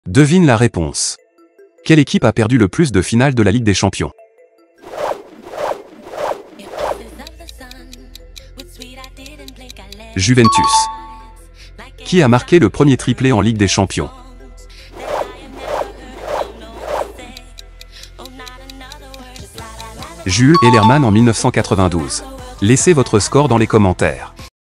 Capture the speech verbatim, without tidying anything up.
Devine la réponse. Quelle équipe a perdu le plus de finales de la Ligue des Champions? Juventus. Qui a marqué le premier triplé en Ligue des Champions? Jules Ellerman en mille neuf cent quatre-vingt-douze. Laissez votre score dans les commentaires.